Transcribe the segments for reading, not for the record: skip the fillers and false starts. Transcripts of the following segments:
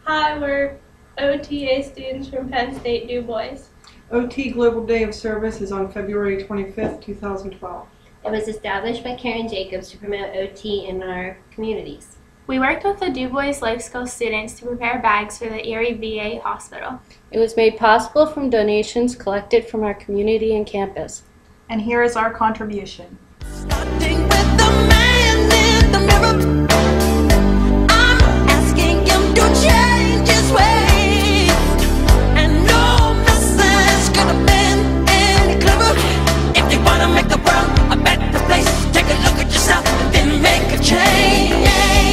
Hi, we're OTA students from Penn State DuBois. OT Global Day of Service is on February 25th, 2012. It was established by Karen Jacobs to promote OT in our communities. We worked with the DuBois Life Skills students to prepare bags for the Erie VA hospital. It was made possible from donations collected from our community and campus. And here is our contribution. Starting with the man in the mirror, I'm asking him to change his ways, and no message could have been any clearer. If you wanna make the world a better place, take a look at yourself and then make a change.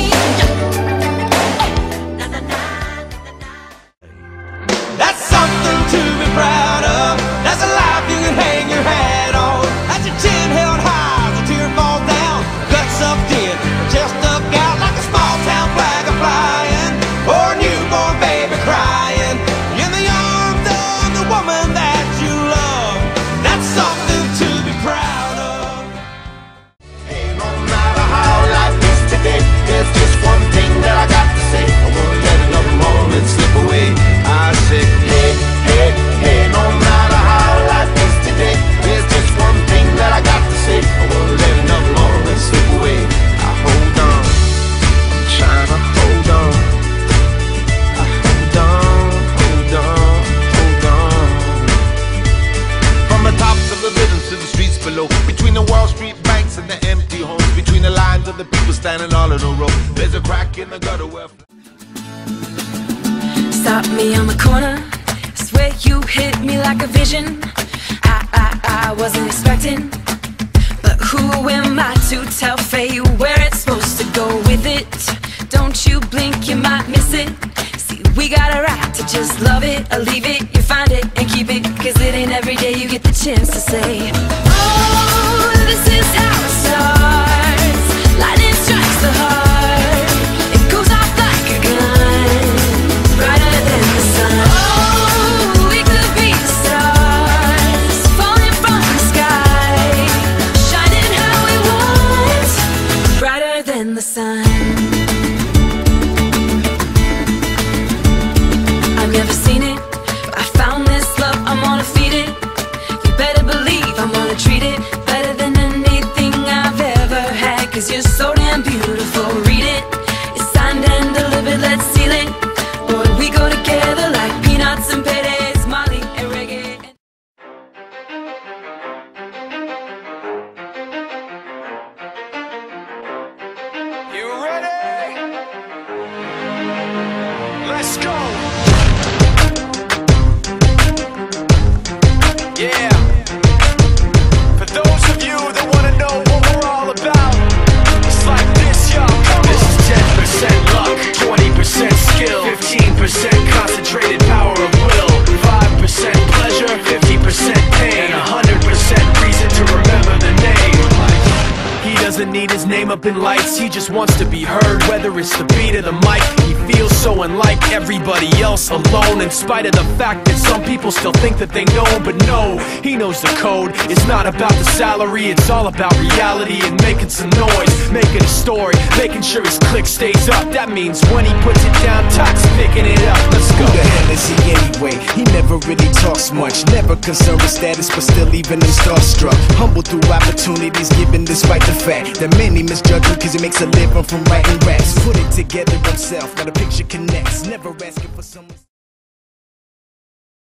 That's something to be proud of. That's a life you can hang your hat on. That's your chin held high as a tear falls down. Guts sucked in, chest stuck out like a small town flag a flying, or a newborn baby crying in the arms of the woman that you love. That's something to be proud of. Hey, no matter how life is today, there's just one thing that I got to say. I won't let another moment slip away. I say, hey, hey, hey, no matter how life is today, there's just one thing that I got to say. I won't let another moment slip away. I hold on, I'm trying to hold on. I hold on, hold on, hold on. From the tops of the buildings to the streets below, between the Wall Street banks and the empty homes, between the lines of the people standing all in a row, there's a crack in the gutter where Stop me on the corner, swear you hit me like a vision. I wasn't expecting, but who am I to tell fate where it's supposed to go with it? Don't you blink, you might miss it. See, we got a right to just love it or leave it. You find it and keep it, cause it ain't every day you get the chance to say, oh, this is how it starts. Lightning strikes the heart, it goes off like a gun, brighter than the sun. Oh, we could be the stars, falling from the sky, shining how we want, brighter than the sun. I've never seen it, but I found this love, I'm gonna feed it. You better believe I'm gonna treat it better than anything I've ever had, cause you're so damn beautiful. Read it, it's signed and delivered, let's seal it. Boy, we go together like peanuts and paydays, Molly and reggae. You ready? Let's go. Yeah. For those of you that want to know what we're all about, it's like this, y'all. This is 10% luck, 20% skill, 15% concentrated power of will, 5% pleasure, 50% pain, and 100% reason to remember the name. He doesn't need his name up in lights, he just wants to be heard, whether it's the beat of the mic. He feels so unlike everybody else, alone, in spite of the fact that some people still think that they know him. But no, he knows the code. It's not about the salary, it's all about reality and making some noise, making a story, making sure his click stays up. That means when he puts it down, Tox picking it up. Let's go. Who the hell is he anyway? He never really talks much, never concerned with status, but still leaving him starstruck. Humble through opportunities given despite the fact that many misjudge him cause he makes a living from writing raps. Put it together himself, got a picture connects, never asking for someone.